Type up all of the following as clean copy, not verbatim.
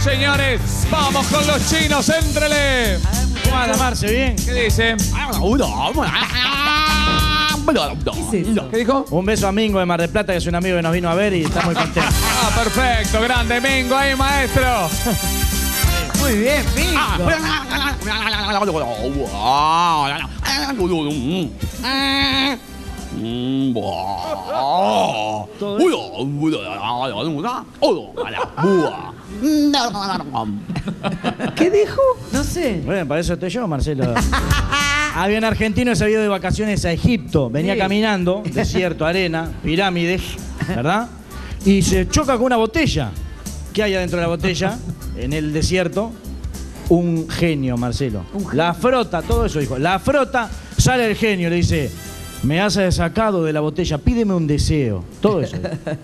Señores, vamos con los chinos, éntrele. ¿Cómo anda, Marce? ¿Bien? ¿Qué dice? ¿Qué es eso? ¿Qué dijo? Un beso a Mingo de Mar del Plata, que es un amigo que nos vino a ver y está muy contento. Ah, perfecto, grande Mingo ahí, maestro. Muy bien, Mingo. ¿Qué dijo? No sé. Bueno, para eso estoy yo, Marcelo. Había un argentino que se había ido de vacaciones a Egipto. Venía Sí. caminando, desierto, arena, pirámides, ¿verdad? Y se choca con una botella. ¿Qué hay adentro de la botella? En el desierto. Un genio, Marcelo. La frota, todo eso dijo. La frota, sale el genio, le dice: me has sacado de la botella, pídeme un deseo. Todo eso.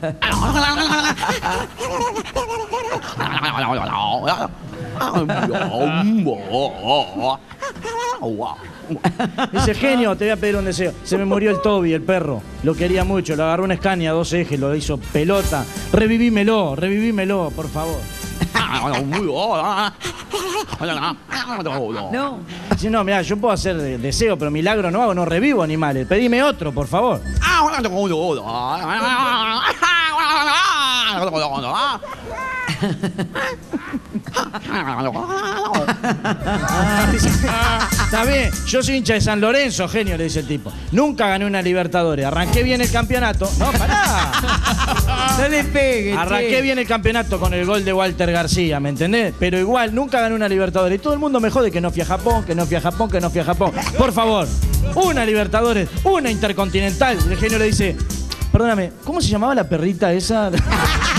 Dice: genio, te voy a pedir un deseo. Se me murió el Toby, el perro. Lo quería mucho, lo agarró una Scania, 2 ejes, lo hizo pelota. Revivímelo, por favor. No. Dice: no, mirá, yo puedo hacer deseo, pero milagro no hago, no revivo animales. Pedime otro, por favor. Está bien, yo soy hincha de San Lorenzo, genio, le dice el tipo. Nunca gané una Libertadores. Arranqué bien el campeonato. No, pará. No le pegue, Arranqué bien el campeonato con el gol de Walter García, ¿me entendés? Pero igual, nunca gané una Libertadores. Y todo el mundo me jode que no fui a Japón, que no fui a Japón, que no fui a Japón. Por favor, una Libertadores, una Intercontinental. El genio le dice: perdóname, ¿cómo se llamaba la perrita esa?